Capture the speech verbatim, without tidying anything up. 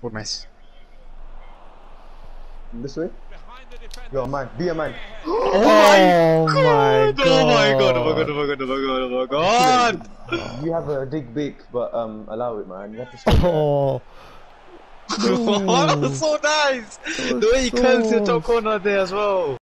Oh, nice. This way? Yo, man, be a man. Oh my god! Oh my god! Oh my god! Oh my god! Oh my god! Oh my god! You have a dig bake, but um, allow it, man. You have to stop that. Oh. That was so nice! The way he curls your top corner there as well.